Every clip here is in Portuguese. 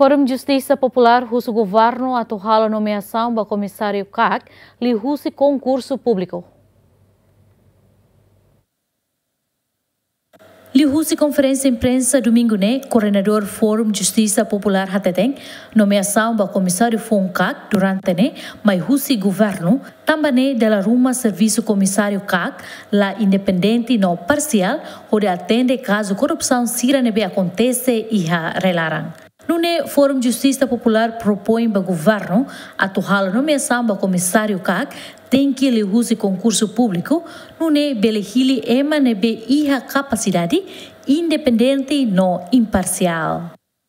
Fórum Justiça Popular Russo Governo atual a nomeação do comissário CAC li Russo concurso público. Li Russo conferência imprensa domingo coordenador Fórum Justiça Popular Hateteng, nomeação do comissário CAC durante mas Russo Governo também dela ruma serviço comissário CAC la independente no parcial onde atende caso corrupção sira nebe acontece e relaram. No Fórum Justiça Popular propõe ao governo atual a nomeação do comissário CAC tem que ele use concurso público, no belehili ema nebe iha capacidade independente no imparcial.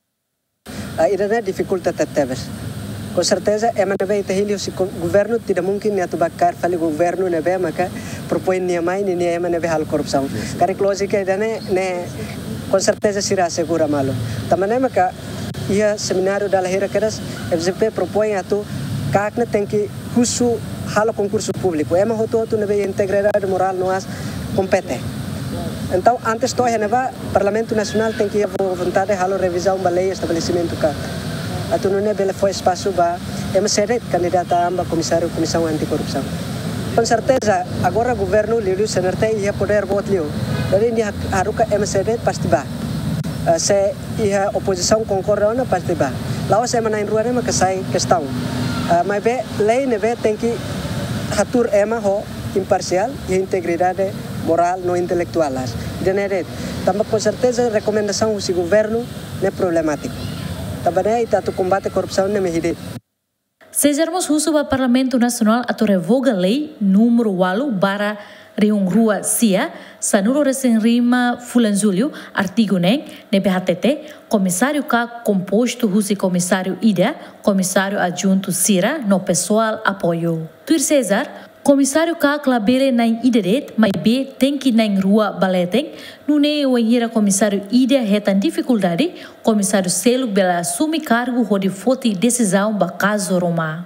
Irana dificuldade teve. Com certeza ema nebe itahili o governo tidak mungkin ya tubakar fali governo nebe maka propõe niamai ni ema nebe hal korupção. Karek logika idane ne com certeza será segura malo. Tamane maka ia seminário da lahira keras FGP propõe atu CAC tem que curso halo concurso público ema hoto nebe integridade moral noas compete. Então antes to neva Parlamento Nacional tem que vontade halo revisão da lei estabelecimento CAC. Atu não nebe foi espaço ba ema seret candidata amba comissão anticorrupção. Com certeza agora o governo liu senerte ia poder votar liu. Jadi dia haruka ema seret pasti ba. Se ia oposição concorda pasti ba. Lawas ema nain ruane ma kasai questão. Mas be lei neve tem que atur ema ho imparcial e integridade moral no intelectual las. Deneret. Também com certeza recomendação do governo é problemático. Também está tu combate corrupção ne mehide. Sejamos Russo para Parlamento Nacional a revoga lei número 8 Reung Rua Sia, Sanuro Resenrima Fulanzulio, artigo NBHTT, comissário CAC composto Russo comissário Ida, comissário adjunto Sira, no pessoal apoio. Tuir César, comissário CAC labele na Idadet, mas B tem que na Rua Baleteng, no o ainda comissário Ida retan dificuldade, comissário Selo bela assume cargo onde foti decisão ba caso Roma.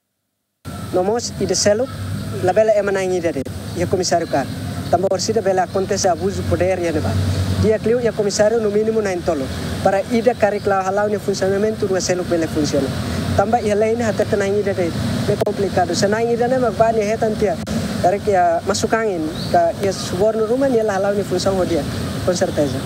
Nomos Ida Selo, labele emana Idadet. E comissário CAC. Também orsida bela acontece abuso de poder e neba. Dia clio e comissário no mínimo na entolo para ida caricla halau ne funcionamento do selo bela funciona. Também e lei na até na ida de é complicado. Se na ida ne magbani hetantia. Dari que masuk angin que e suborno rumah ni halau ne função dia. Com certeza.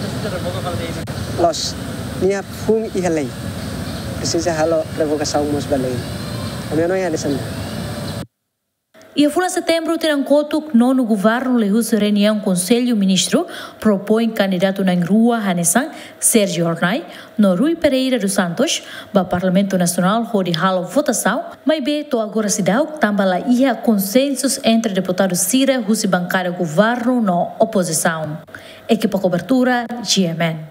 Los nia fung e lei. Precisa halo revogação mos balei. Ano não é dessa. E a de setembro terão coto no governo lehus reunião Conselho Ministro propõe candidato na rua Hanesang Sérgio Ornai no Rui Pereira dos Santos para Parlamento Nacional onde halo votação mas be to agora se dá também lá ia consensos entre deputados Sira Rusi bancária governo no oposição. Equipa cobertura GMN.